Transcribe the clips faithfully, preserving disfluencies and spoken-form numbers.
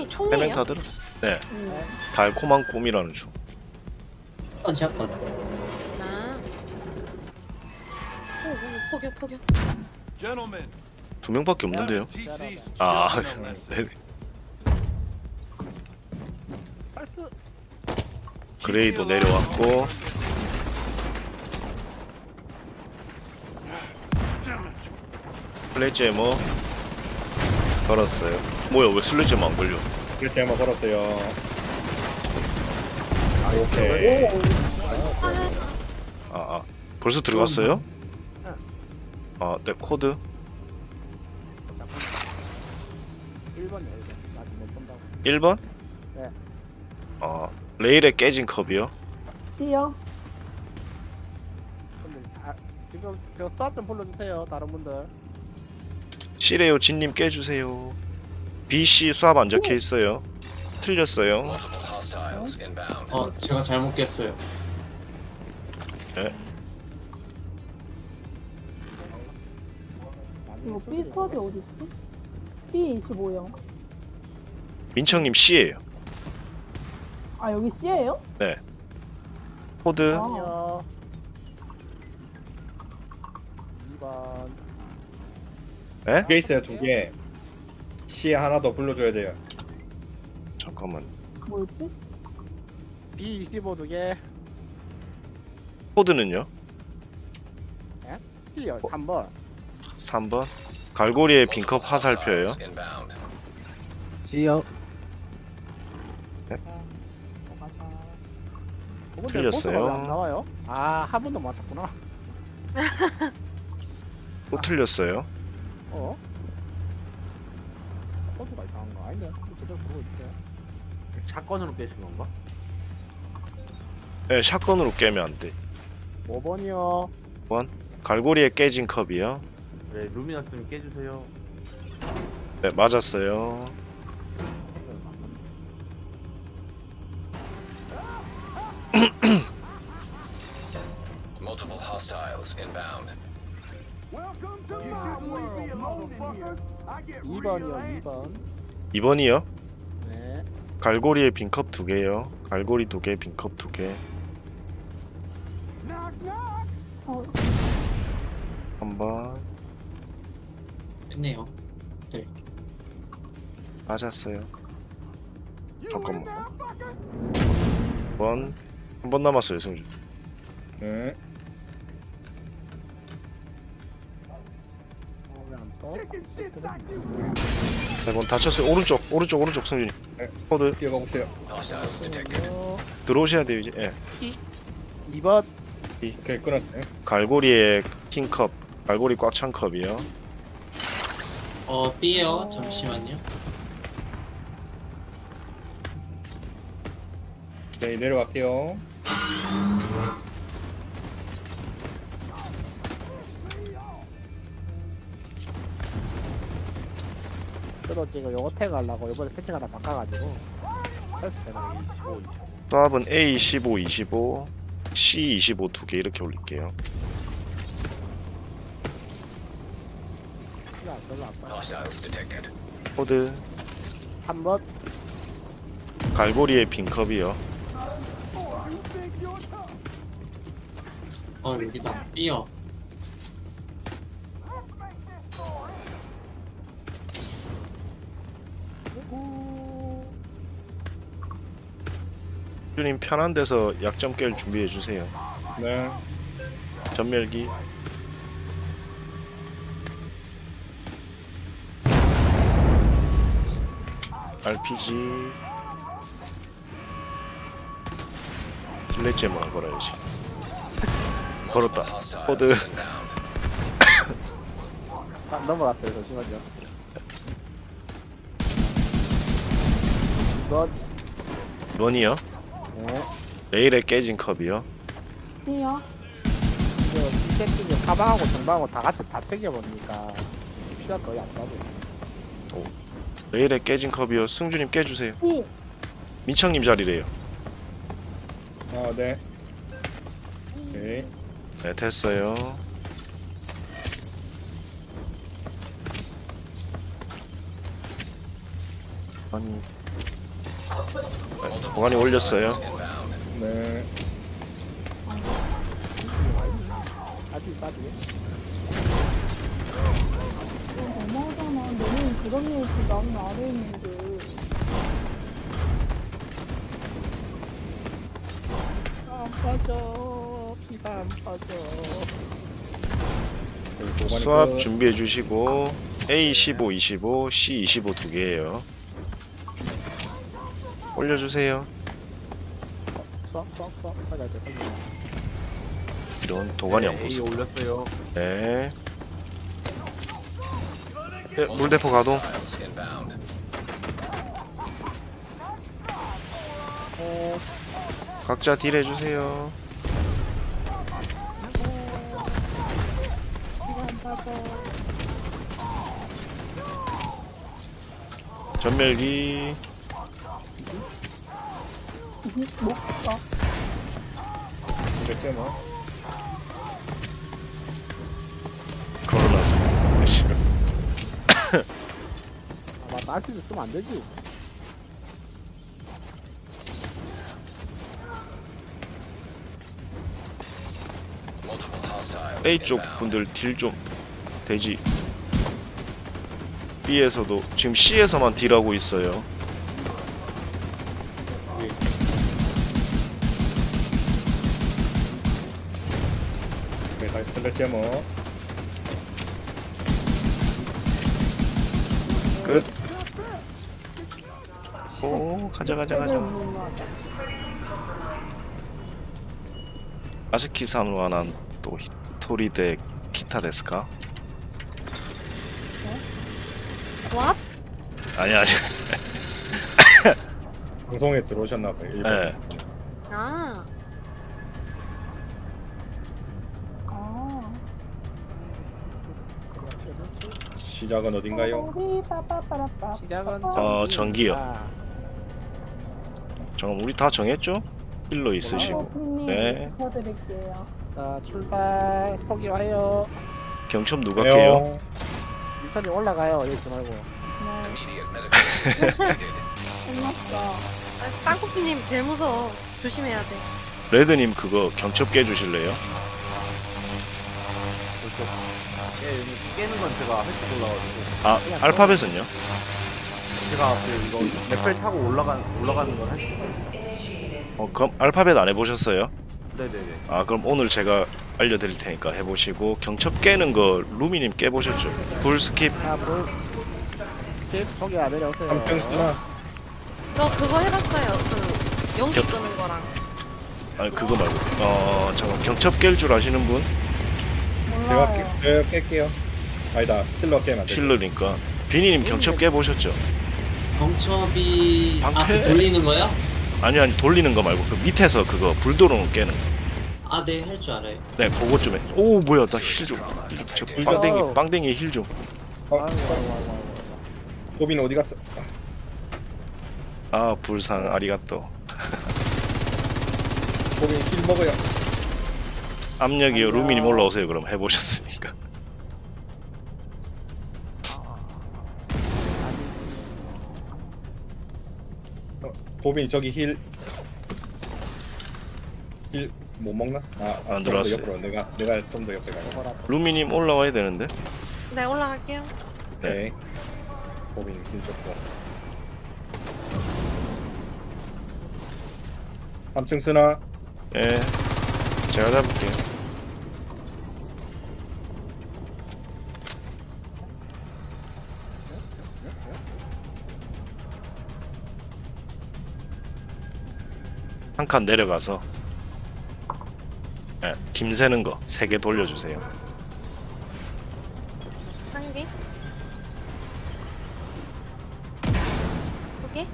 총 세 명 총이에요? 다 들었어. 네. 음. 달콤한 꿈이라는 총. 샷건 샷건. 아. 오, 오, 포격 포격. Gentlemen, 두 명밖에 없는데요. teach these 아, children a lesson. 네. 그레이도 내려왔고 슬래지 에머 걸었어요. 뭐야 왜 슬래지 에머 안 걸려? 그렇지 한번 걸었어요. 오케이. 아, 아 벌써 들어갔어요? 아, 네 코드. 일 번이요, 일 번. 나 지금 못 본다고. 일 번? 네. 어, 레일에 깨진 컵이요. B요. 근데 아, 지금 저 수압 좀 불러주세요, 다른 분들. C래요. 진님 깨주세요. B, C 수압 안 적혀 있어요. 틀렸어요. 어 제가 잘못 깼어요. 네. 이거 B 수압이 어디 있지? B 이십오요. 민청님 C예요. 아 여기 C예요? 네. 코드. 아. 아니요. 이 번. 네? 두 개 있어요 두 개. C 하나 더 불러줘야 돼요. 잠깐만. 뭐였지? 비 이십오 두 개. 코드는요? B요, 삼 번. 삼 번. 갈고리에 빈컵 화살표예요. C요. 틀렸어요. 안 나와요? 아, 한 번도 맞췄구나. 또 틀렸어요. 어? 코드가 이상한 거 아니네. 제대로 보고 있어요. 사건으로 깨신 건가? 네, 샷건으로 깨면 안 돼. 오 번이요. 갈고리에 깨진 컵이요. 네, 루미너스님 깨주세요. 네, 맞았어요. Multiple hostiles inbound. 이 번이요, 이 번. 이 번이요. 네. 갈고리에 빈컵 두 개요. 갈고리 두 개, 빈컵 두 개. 어, 한 번. 했네요. 맞았어요. 잠깐만. 번. 한 번 남았어요, 성준. 네. 어, 왜안 떠? 네 번 다쳤어요. 오른쪽, 오른쪽, 오른쪽 성준이. 네. 코드 뛰어가고 있어요. Hostiles detected. 들어오셔야 돼요 이제. 예. 이 번. 오케이 끊었어요. 갈고리에 킹 컵. 갈고리 꽉 찬 컵이요. 어 B요. 잠시만요. 네 내려갈게요. 저도 지금 요거 태그 하려고 이번에 세팅 하나 바꿔가지고. 그래서 제가 이십오, 이십오. 수압은 A 이십오, 이십오, C 이십오 두 개 이렇게 올릴게요. 별로 안- 별로 안 빠져. Hostiles detected. 코드 한 번. 갈고리에 빈 컵이요. 어 여기다 B요. 주님 편한 데서 약점 깰 준비해 주세요. 네. 전멸기. 알피지. 슬래지만 걸어야지. 걸었다. 코드. Hostiles inbound. 아, 넘어갔어요. 잠시만요. 이번. 원이요. 네. 레일에 깨진 컵이요. C요. 이거 이 새끼가 사방하고 정방하고 다 같이 다 챙겨버리니까 시간 거의 안 가죠. 레일에 깨진 컵이요. 승주님 깨주세요. C. 민청님 자리래요. 아 네. 오케이. 네, 됐어요. 아니 보관이 올렸어요. 네. 아직 빠지게. 너무하잖아. 너는 그런 일지 나는 아래에 있는데. 안 빠져. 피가 안 빠져. 여기 보관이 수압 끝. 준비해 주시고 에이 십오, 이십오, 씨 이십오 두 개예요. 올려주세요. 쏙쏙쏙 빠져야 돼. 빠져야 돼. 이런 도관이 안 A 보스. 올렸어요. 네. 네, 물대포 가동. Hostiles inbound. 각자 딜 해주세요. 전멸기. 못 가. 스펙 뭐. 걸어놨습니다. 싫어. 아, 맞다. 알피스 쓰면 안 되지. Multiple hostiles A 쪽 inbound. 분들 딜 좀 되지. B에서도 지금 C에서만 딜하고 있어요. 네, 다시 슬래치 뭐. 끝. 오, 가자 가자 가자. 아즈키さんはなんと一人で来たですか? What? 아니 아니. 방송에 들어오셨나봐요. 일본. 네. 아, 아. 시작은 어딘가요? 우리 빠빠빠라빠. 시작은 어, 전기요. 아, 잠깐 우리 다 정했죠? 힐러 있으시고. 님 네. 지켜드릴게요. 자, 출발. 포기 와요. 경첩 누가 깨요? 일선이 올라가요. 여기 말고. 네, Immediate medical assistance needed. 끝났어. 아, 땅콩피님 제일 무서워. 조심해야 돼. 레드님 그거 경첩 깨주실래요? 예, 여기 깨는 건 제가 할 줄 몰라가지고. 아 알파벳은요? 제가 그 이거 레펠 타고 올라간 올라가는 건 할 수 있어요. 어 그럼 알파벳 안 해보셨어요? 네네네. 아 그럼 오늘 제가 알려드릴 테니까 해보시고 경첩 깨는 거 루미님 깨보셨죠? 불 스킵. 자, 물. 집 포기 안 내려오세요. 한평 쓰나? 저 그거 해봤어요. 그 연기 겨- 끄는 거랑. 아니 그거 말고 어 잠깐 경첩 깰 줄 아시는 분? 제가 몰라요. 깨, 제가 깰게요. 아니다. 킬러 깨면 안 돼. 킬러니까 비니님 경첩 깨보셨죠? 경첩이 아, 방패? 그 돌리는 거요? 아니 아니 돌리는 거 말고 그 밑에서 그거 불 들어오는 깨는 거. 아, 네, 할 줄 알아요. 네 그거 좀 해. 오 뭐야 나 힐 좀. 저 빵댕이 빵댕이 힐 좀. 어, 아이고, 아이고, 아이고, 아이고. 도빈 어디 갔어? 아 불상 아리가또. 도빈 킬 먹어요. 압력이요. 루미님 올라오세요. 그럼 해보셨으니까. 어, 도빈 저기 힐. 힐 못 먹나? 아, 아 안 좀더 들어왔어요. 옆으로. 내가 내가 좀 더 옆에 가요. 뭐라. 루미님 올라와야 되는데. 네, 올라갈게요. 네. 도빈 힐 좋고. 삼 층 쓰나? 예. 제가 잡을게요. 한 칸 내려가서 예, 김 새는 거 세 개 돌려주세요. 한 개. 두 개.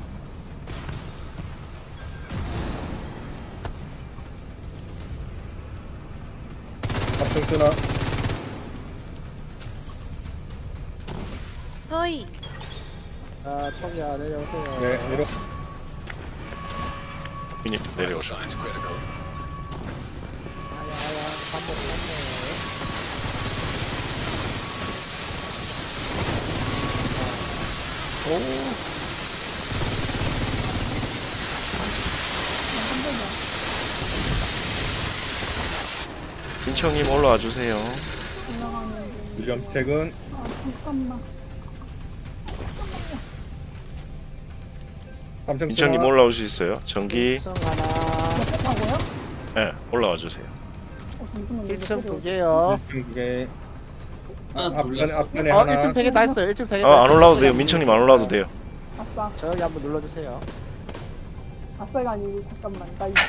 삼 층 쓰나? 저희. 자, 포기 안 내려오세요. 네, 내려. 비님 내려오셔. Signs critical. 아야, 아야, 반복, 반복. 민청님 올라와 주세요. 올라가는 중. 윌리엄 스택은 아 잠깐만. 삼 층 민청님 쓰나? 올라올 수 있어요. 전기. 층 하나, 옆에 타고요? 예, 올라와 주세요. 어 잠시만요. 일 층 옆에 두 개요. 일 층 두 개. 아, 아, 앞편에 돌렸어. 앞편에 어, 하나. 일 층 세 개 다 했어요. 일 층 세 개. 아, 안 올라와도 돼요. 민청님 안 올라와도 돼요. 아싸. 저기 한번 눌러주세요. 아싸가 아니고 잠깐만. 나 이.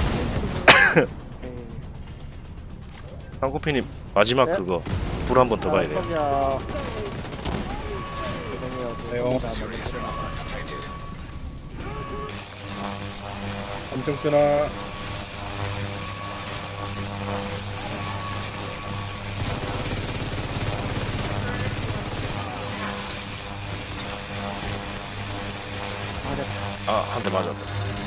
오케이. 한코피님 마지막 네? 그거 불 한 번 더 봐야 돼요. 그럼요. 네요. 죄송해요. 삼 층 쓰나? 아, 한 대 맞았다.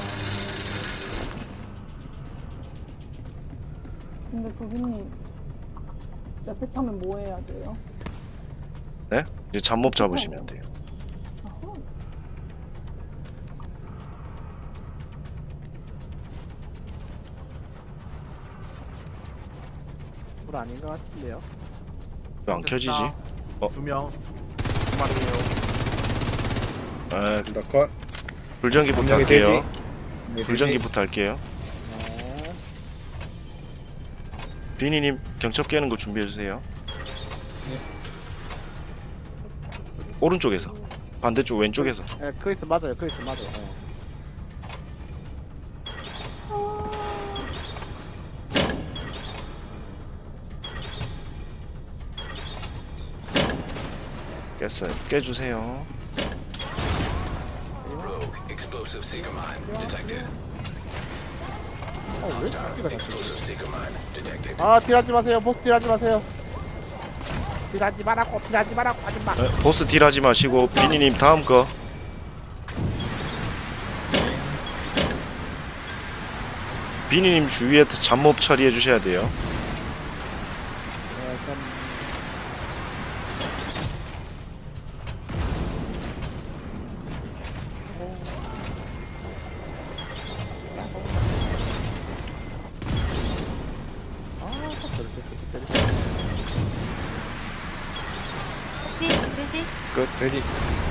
근데 도비님 옆에 타면 뭐 해야 돼요? 네? 이제 잠몹 잡으시면 돼요. 아하. 불 아닌 것 같은데요. 왜 안 켜지지? 두 명. 두 마리에요. 아, 둘 다 컷. 불전기부터 분명히 할게요. 돼지. 불전기부터 할게요. 네. 비니님 경첩 깨는 거 준비해 주세요. 오른쪽에서, 반대쪽 왼쪽에서. 네, 크리스 맞아요. 크리스 맞아요. 네. 깼어요. 깨주세요. Rogue explosive seeker mine detected. 어, 왜 자기가 자꾸. Explosive seeker mine detected. 아, 딜하지 마세요. 보스 딜하지 마세요. 딜하지 말라고, 딜하지 말라고 하지 마. 네, 보스 딜하지 마시고 비니님 다음 거. 비니님 주위에 잠몹 처리해 주셔야 돼요. 네, 좀 돼지 돼지. 끝. 돼지.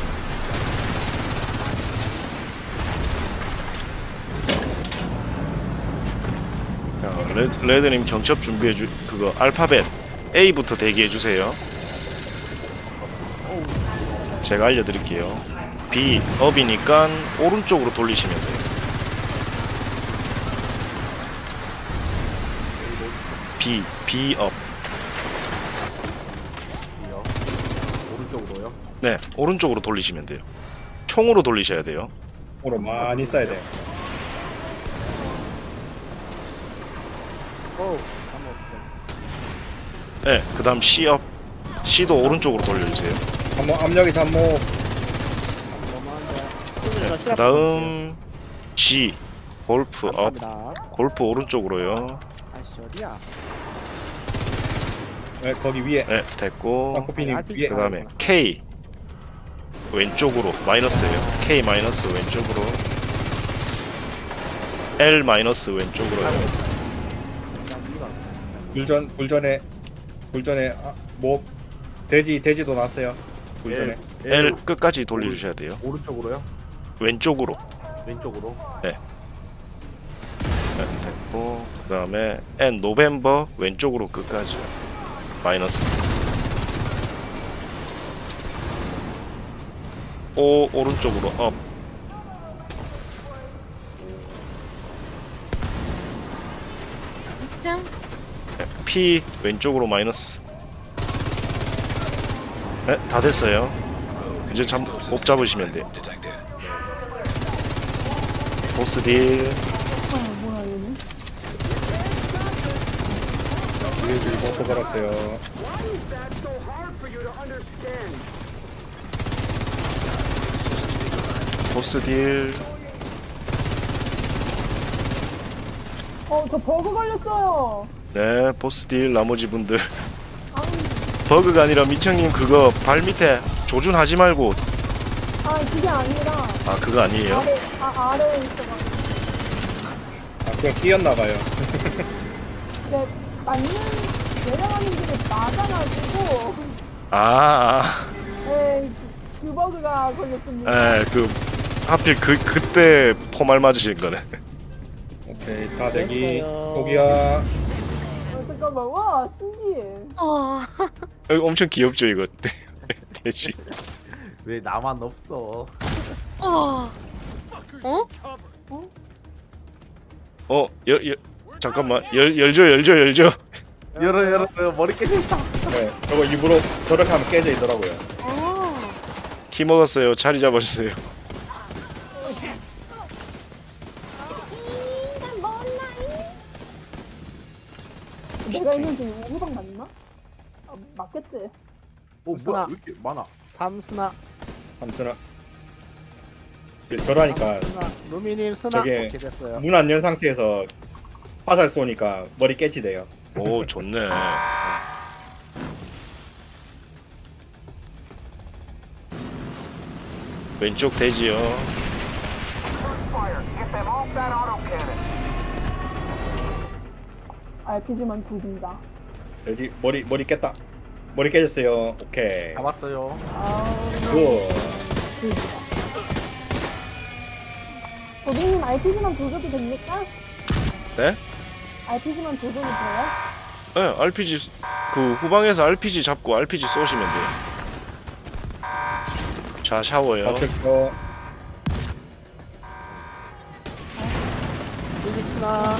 자, 레드, 레드님 경첩 준비해 주 그거 알파벳 A부터 대기해 주세요. 제가 알려드릴게요. B 업이니까 오른쪽으로 돌리시면 돼요. B B 업. 오른쪽으로요. 네, 오른쪽으로 돌리시면 돼요. 총으로 돌리셔야 돼요. 오로 많이 써야 돼. 오, 한번 네, 그다음 C 업. C도 오른쪽으로 돌려주세요. 삼모 압력이 삼모. 너무한데. 네, 그다음 G 골프 업. 감사합니다. 골프 오른쪽으로요. 아이씨 어디야? 네, 거기 위에. 네, 됐고. 쌍코피님 아, 위에. 그 다음에 K 왼쪽으로 마이너스예요. K 마이너스 왼쪽으로. L 마이너스 왼쪽으로요. 그냥 위가. 불전 불전에 불전에 아, 뭐 돼지 돼지도 났어요. 불전에. L 끝까지 돌려주셔야 돼요. 오른쪽으로요. 왼쪽으로. 왼쪽으로. 네, 됐고. 그 다음에 N 노벤버 왼쪽으로 끝까지 마이너스. O 오른쪽으로 업. 이 층. P 왼쪽으로 마이너스. 네, 다 됐어요. 이제 잠, 못 잡으시면 돼요. Detected. 보스 딜. 어 뭐야 얘는? 위에 버터 걸었어요. 보스 딜. 어저 버그 걸렸어요. 네, 보스 딜 나머지 분들. 아우. 버그가 아니라 미청님 그거 발 밑에 조준하지 말고. 아 그게 아니라 아, 그거 아니에요? 아래 아 아래에 있어가지고. 아 그냥 끼었나 봐요. 네 맞는 내려가는 길에 맞아가지고 아, 네, 그 버그가 걸렸습니다. 아, 에, 그 하필 그 그때 포말 맞으신 거네. 오케이 다 대기. 됐어요. 포기야. 어, 잠깐만, 와 신기해. 어. 어, 엄청 귀엽죠 이거. 돼지. 왜 나만 없어? 어. 어? 어, 여, 여, 잠깐만, 열, 열죠, 열죠, 열죠. 열어 열어 열어 머리 깨졌다. 네, 저거 일부러 저렇게 하면 깨져 있더라고요. 어. 키 먹었어요. 자리 잡아주세요. 내가 있는 중에 우후방 맞나? 아, 맞겠지. 오 뭐야 왜 이렇게 많아? 삼스나 함수나. 이제 저러니까 스나 루미님 스나 저게 오케이 됐어요. 문 안 연 상태에서 화살 쏘니까 머리 깨지대요. 오, 좋네. 왼쪽 돼지요. 알피지만 조진다. 여기 머리 머리 깼다. 머리 깨졌어요. 오케이. 잡았어요. 아우, 굿. 조진다. 고객님 알피지만 조져도 됩니까? 네? 알피지만 조져도 돼요? 네, 알피지 그 후방에서 알피지 잡고 알피지 쏘시면 돼요. 자, 샤워요. 좌측도 여기 스나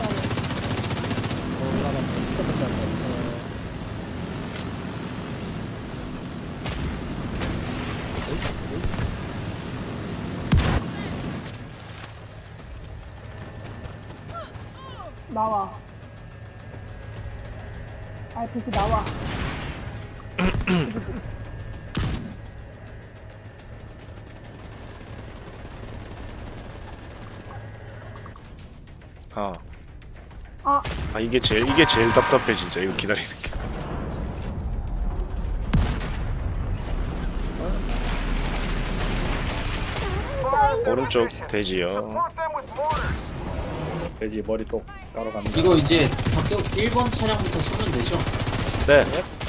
나와. 알피지 나와. 아, 아, 아 이게 제일 이게 제일 답답해 진짜 이거 기다리는 게. 오른쪽 돼지요. 돼지 머리 쪽 따로 갑니다. 이거 이제 박격 일 번 차량부터 쏘면 되죠? 네.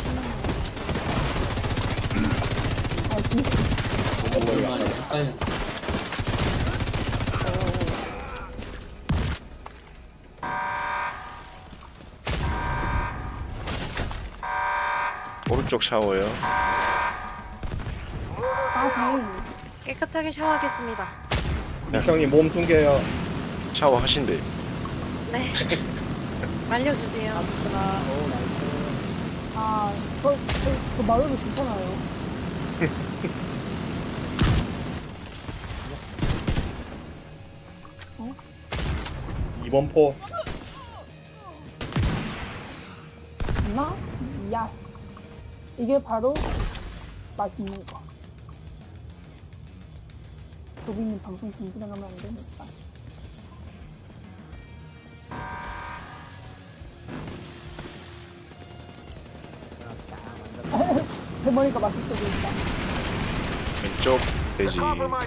얼마나 가까이. 오른쪽 샤워요. 아, 다행이네. 깨끗하게 샤워하겠습니다. 민청님 몸 숨겨요. 샤워 하신대. 네. 말려주세요. 스나 오 나이스. 아, 저, 저, 저 마루도 괜찮아요. 이번 포 있나? 야. 이게 바로 맛있는 거. 조비님 방송 중지나가면 안 되니까. 대머리가 맛있어 보인다. 왼쪽 돼지.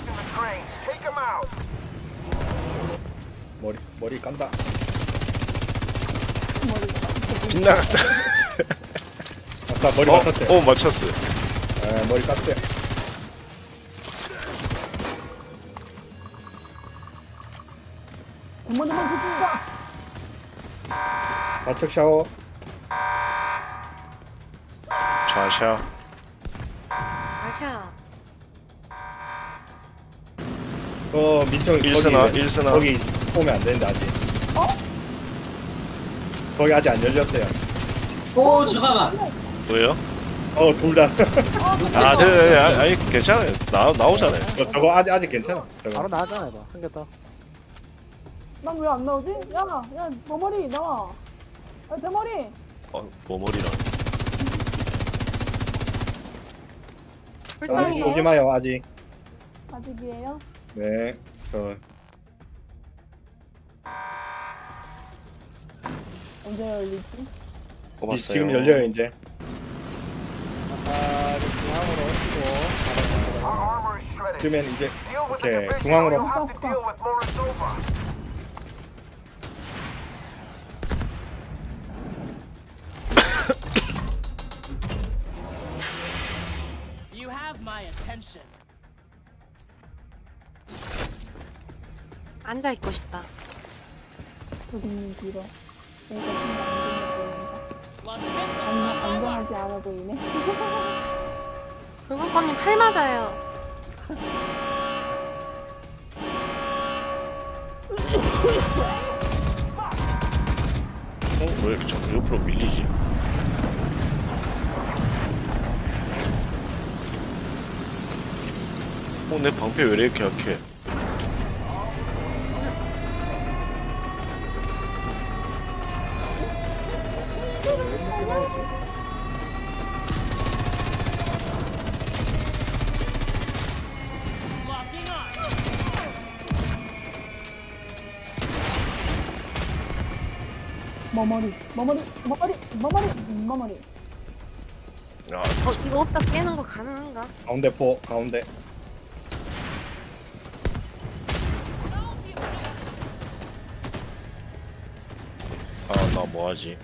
머리 머리 깐다. 머리가 맛있어 보인다. 빗나갔다. 아까 머리 어, 맞췄어요. 어 맞췄어. 아, 머리 깠어요. 대머리만 해준다. 좌측 샤워. 좌샤. 아샤. 어 민청 일스나, 거기, 일스나. 거기 오면 안 되는데 아직. 어? 거기 아직 안 열렸어요. 오 잠깐만. 뭐요? 어 둘 다. 아, 네, 네, 네. 아니, 아니 괜찮아요. 나 나오잖아요. 저, 저거 아직 아직 괜찮아. 저거. 바로 나가잖아 이거. 생겼다. 난 왜 안 나오지? 야, 야, 머머리 나와. 야, 대머리. 어, 머머리라. 아직 아니에요? 쏘지 마요 아직. 아직이에요? 네. 저 언제 열리지? 뽑았어요. 지금 열려요 이제. 아까 중앙으로 오시고 그러면 이제 오케이 중앙으로. 앉아 있고 싶다. 조딩님 길어. 그러니까 좀안 보이니까. 안정하지 않아 보이네. 불금꺼님 팔 맞아요. 어? 왜 이렇게 자꾸 옆으로 밀리지? 어? 내 방패 왜 이렇게 약해? 머머리, 머머리, 머머리, 머머리, 머머리. 야, 어, 이거 없다 깨는 거 가능한가? 가운데 포 가운데. 아, 나 뭐하지?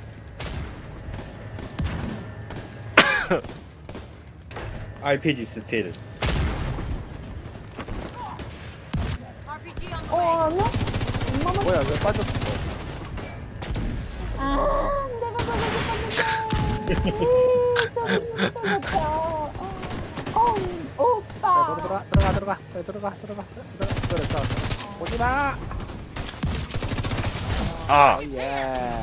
알피지 스틸. 어, 아니야? 머머리. 뭐야 왜 빠졌어? 아, 내가 빠졌었는데. 빠졌다. 어, 오빠. 야, 너도 들어가 들어가 들어가 빨리 들어가 들어가 들어가 그랬어. 오지 마. 아! 예.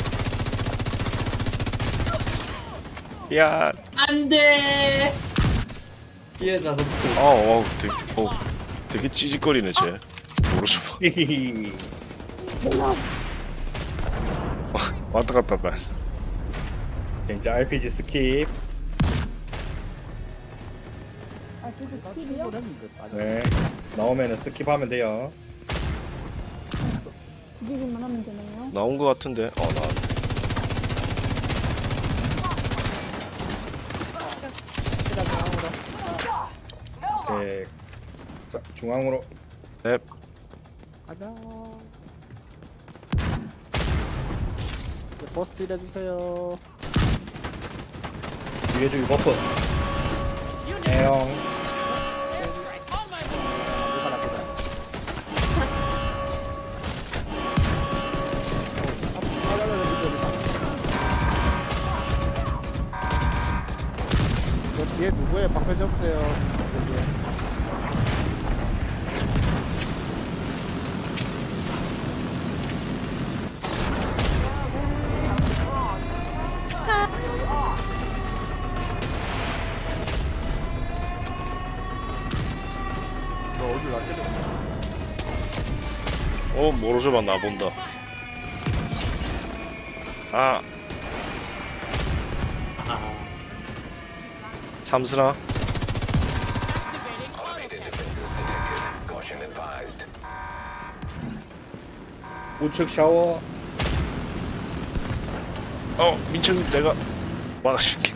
야! 안돼. 뒤에 자석. 어, 어, 되게, 어, 되게 찌직거리네, 쟤. 모르죠. 히히히. 왔다 갔다 왔다 했어. 이제 알피지 스킵. 아, 그게 킬이야? 네. 나오면은 스킵하면 돼요. 죽이기만 하면 되나요? 나온 거 같은데? 어, 나. 네. 자, 중앙으로. 넵. 가자. 버스 일해주세요. 위에 주기 버프. 에용. 누가 나쁘다. 저 뒤에 누구예요? 방패 접으세요. 여기. 너 어디 나 때려? 어, 모르죠만 나 본다. 아. 삼스나? Automated defenses detected. Caution advised. 우측 샤워. 어, 민철 내가 막아줄게.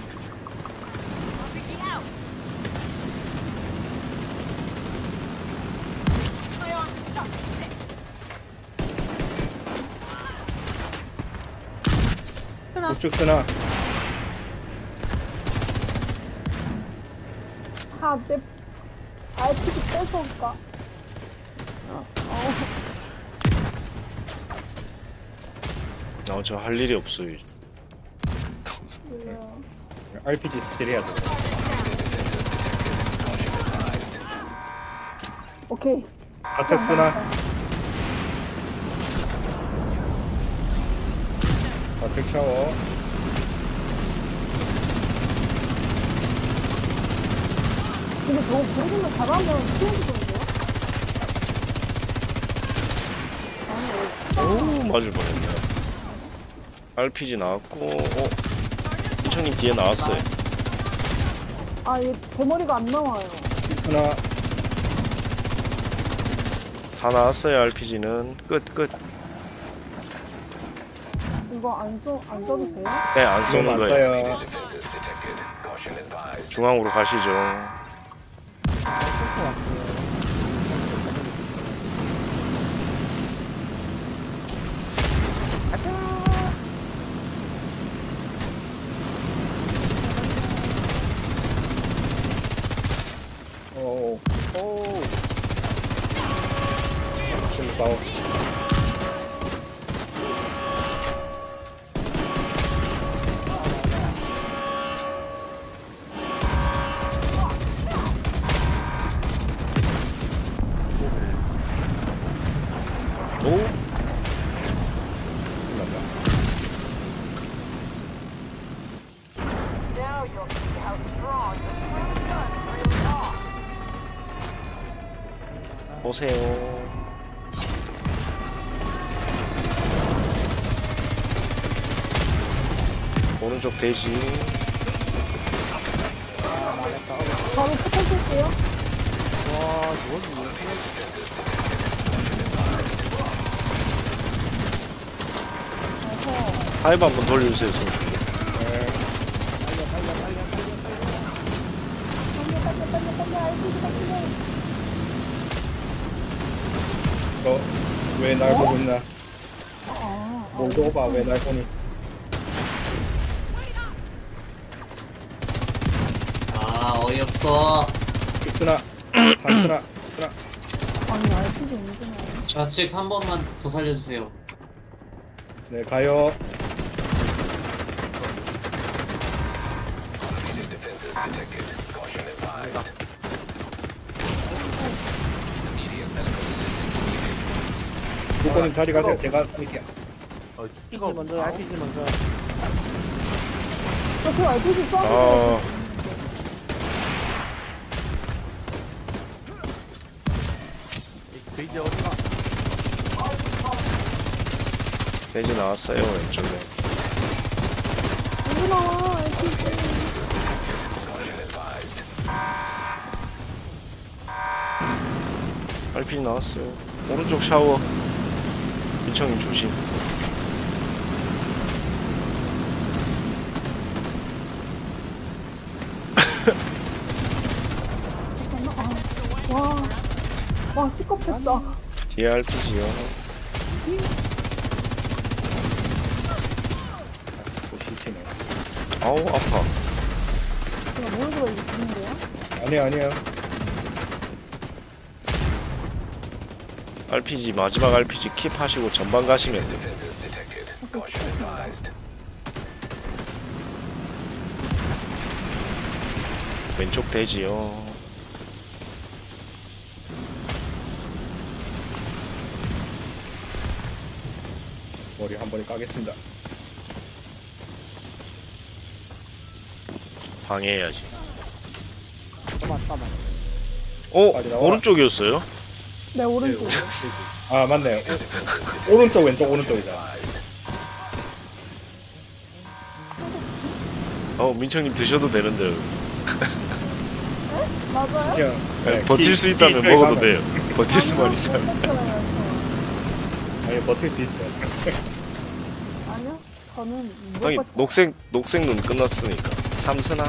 우측 스나. 아, 내 알피지 뺏어올까? 어, 어. 나 저 할 일이 없어요. 뭐야. 알피지 스틸 해야 돼. 오케이. 좌측 스나. 좌측 샤워. 근데 저거 부르시면 잘하면 키워주던데요? 오, 맞을 뻔했네. 알피지 나왔고, 어, 민철님 뒤에 나왔어요. 아, 얘 대머리가 안 나와요. 스나. 다 나왔어요. 알피지는 끝, 끝. 이거 안 써, 안 써도 돼요? 네, 안 쏘는 안 거예요. 써요. Defenses detected. Caution advised. 중앙으로 가시죠. 보세요. 오른쪽 돼지. 바로 포탈 쓸게요. 와, 이건 하이브 한번 돌려주세요, 승준이. 빨리 빨리 빨리 빨리 알지 빨리. 너왜 날 보고 있나? 아, 몰도바 왜 날 보니? 아 어이없어. 이스나 산스나 산스나. 아니 알지 있구나. 좌측 한 번만 더 살려주세요. 네 가요. Automated defenses detected. Caution advised. Immediate medical assistance needed. 부모님 자리 가세요. 제가 살릴게요. 어, 알피지 먼저, 알피지 먼저. 저그 알지 쏴. 아, 이 돼지 어디가? 돼지 나왔어요, 왼쪽에. 누구 나와 알지. Caution advised. 알핀 나왔어요. 오른쪽 샤워. 민청님 조심. 와, 와 시끄럽겠다. 뒤에 알피지요. 보시티네. 아우, 아파. 제가 뭘 그러고 있는데요? 아니요 아니요. 알피지, 마지막 알피지 킵하시고 전방 가시면 돼요. Defenses detected. Caution advised. 왼쪽 돼지요. 머리 한 번에 까겠습니다. 방해해야지. 잠깐만, 잠깐만. 어? 빨리 나와. 오른쪽이었어요? 내 오른쪽. 아 맞네요. 오, 오른쪽 왼쪽 오른쪽이다. 어, 민청님 드셔도 되는데. 맞아요? 그냥 네, 네, 버틸 기- 수 있다면 기- 먹어도 가면- 돼요. 버틸 수만 아니요, 있다면. 못 먹잖아요, 아니 버틸 수 있어요. 저. 아니요, 저는 못 형이 먹- 녹색 녹색 눈 끝났으니까. 삼스나.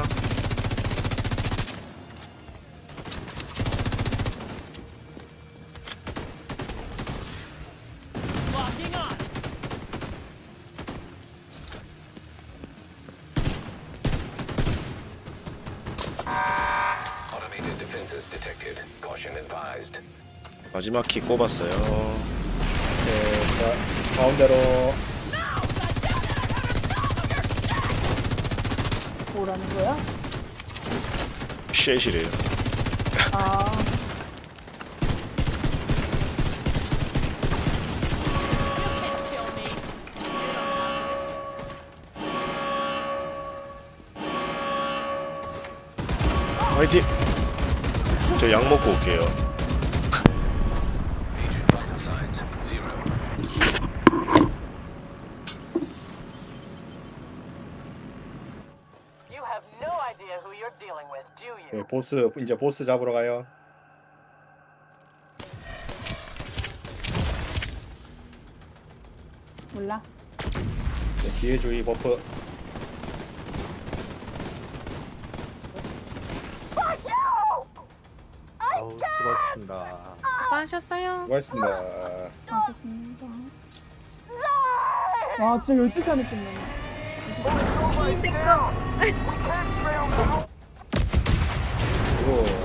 Automated defenses detected. Caution advised. 마지막 키 꼽았어요. 네, 자, 가운데로 뭐라는 거야? 쉣이래요. 아, 화이팅! 저 약 먹고 올게요. Agent vital signs zero. You have no idea who you're dealing with, do you? 네, 보스 이제 보스 잡으러 가요. 몰라. 네, 기회 주의 버프. 아우, 수고하셨습니다. 수고하셨어요. 수고하셨습니다. 알겠습니다. 와, 진짜 열두 시간이 끝났네. 그리고